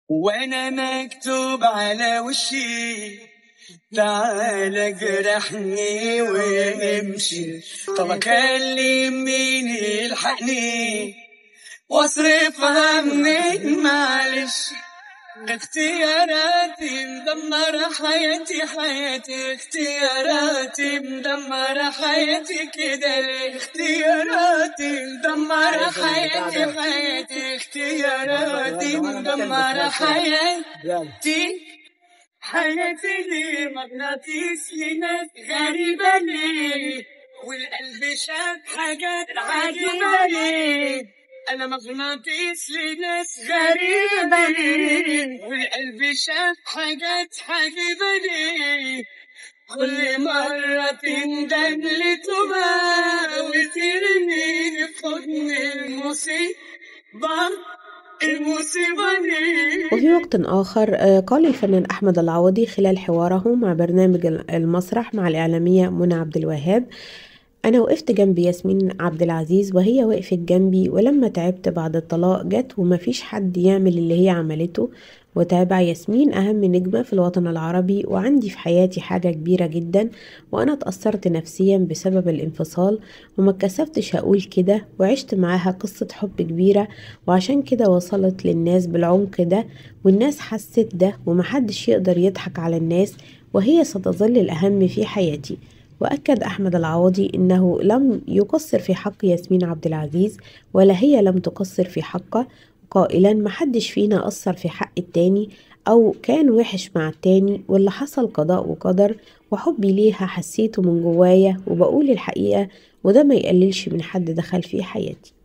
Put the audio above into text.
وانا مكتوب على وشي تعال جرحني وامشي. طب اكلم مين يلحقني واصرف عنك معلش؟ اختياراتي مدمرة حياتي اختياراتي مدمرة حياتي كده ليه؟ اختياراتي مدمرة حياتي اختياراتي مدمرة حياتي ليه؟ مغناطيس لناس غريبة ليه؟ والقلب شاف حاجات عجيبة ليه؟ أنا مغناطيس لناس غريبة ليه؟ والقلب شاف حاجات عجيبة ليه؟ كل مرة تندم لتبقى وترميني في حضن المصيبة دي. وفي وقت آخر قال الفنان أحمد العوضي خلال حواره مع برنامج المسرح مع الإعلامية منى عبد الوهاب: أنا وقفت جنب ياسمين عبد العزيز وهي وقفت جنبي، ولما تعبت بعد الطلاق جت ومفيش حد يعمل اللي هي عملته. وتابع: ياسمين أهم نجمة في الوطن العربي، وعندي في حياتي حاجة كبيرة جدا، وأنا اتأثرت نفسيا بسبب الانفصال وما اتكسفتش أقول كده، وعشت معاها قصة حب كبيرة، وعشان كده وصلت للناس بالعمق ده، والناس حست ده، ومحدش يقدر يضحك على الناس، وهي ستظل الأهم في حياتي. وأكد أحمد العوضي إنه لم يقصر في حق ياسمين عبد العزيز ولا هي لم تقصر في حقه، قائلا: محدش فينا قصر في حق التاني أو كان وحش مع التاني، واللي حصل قضاء وقدر، وحبي ليها حسيته من جوايا وبقول الحقيقة، وده ما يقللش من حد دخل في حياتي.